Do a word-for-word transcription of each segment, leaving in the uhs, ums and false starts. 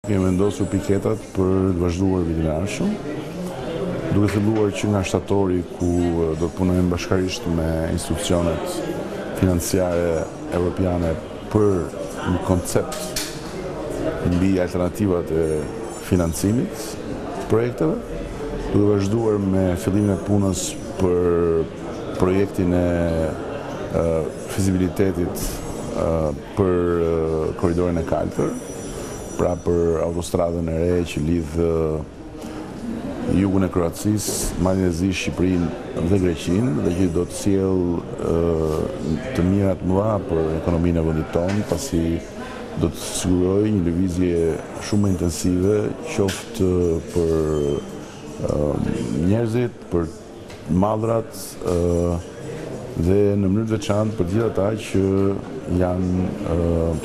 Kemi vendosur piketat për të vazhduar vitin e ardhshëm, duke filluar që nga shtatori ku do të punojmë bashkërisht me institucionet financiare evropiane për një koncept mbi alternativat e financimit të projekteve, duke vazhduar me fillimin e punës për projektin e uh, fizibilitetit uh, për uh, korridorin e kaltër, pra për autostradën e re që lidh jugun e Kroacisë, Malin e Zi, Shqipërinë dhe Greqinë, dhe që do të sjell të mira të mëdha për ekonominë e vendit tonë, pasi do të sigurojë një lëvizje shumë intensive, qoftë për njerëzit, për mallrat dhe në mënyrë të veçantë për gjithë ata që janë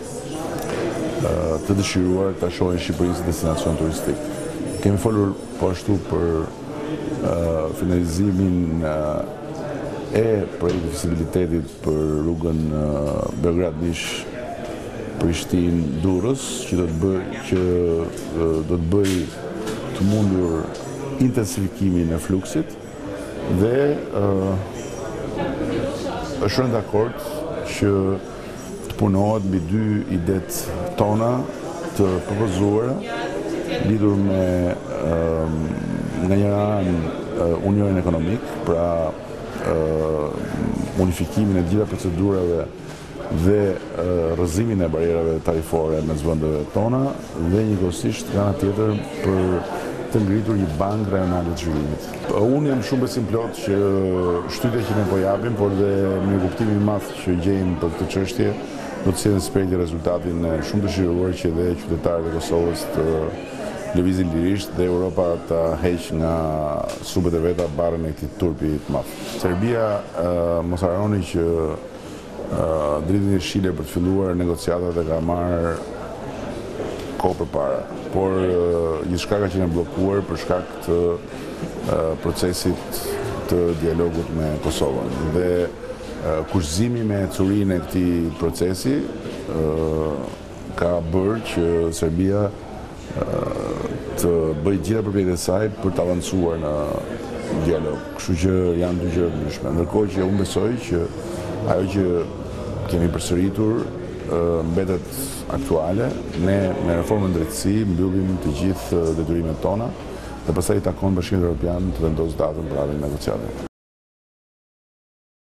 të dëshiruar të shohin Shqipërisë destinacion turistik. Kemi folur po ashtu për uh, finalizimin uh, e projektit fizibilitetit për rrugën uh, Beograd-Nish Prishtinë-Durrës, që do të bëj që uh, do të bëj të mundur intensifikimin e fluksit dhe uh, është rënë dakord që punohet mbi dy idet tona të propozuara lidhur me um, nga njëra anë uh, unionin ekonomik, pra uh, unifikimin e gjitha procedurave dhe uh, rrëzimin e barierave tarifore mes vendeve tona dhe njëkohësisht nga ana tjetër për të ngritur një bankë rajonale të zhvillimit. Unë jam shumë besim plot që shtytja që ne po japim, por dhe me kuptimin e madh që gjejmë për këtë çështje, do të sjellin shpejt rezultatin shumë dëshiruar që dhe qytetarët e Kosovës të lëvizin lirisht dhe Europa të heq nga supet e veta barrën e këtij turpi të madh. Serbia uh, mos harroni që uh, dritën e Shile për të filluar negociatat e ka marrë kohë përpara, por uh, gjithçka ka qenë bllokuar për shkak të uh, procesit të dialogut me Kosovën. Dhe kushëzimi me curinë e këtij procesi uh, ka bërë që Serbia uh, të bëjë gjitha përpjekjet e saj për të avancuar në dialog. Kështu që janë dy gjëra të ndryshme. Ndërkohë që unë besoj që ajo që kemi përsëritur uh, mbetet aktuale, ne me reformën drejtësi mbyllim të gjithë detyrimet tona dhe pastaj takon Bashkimit Evropian të vendosë datën për ardhmën e negociatave.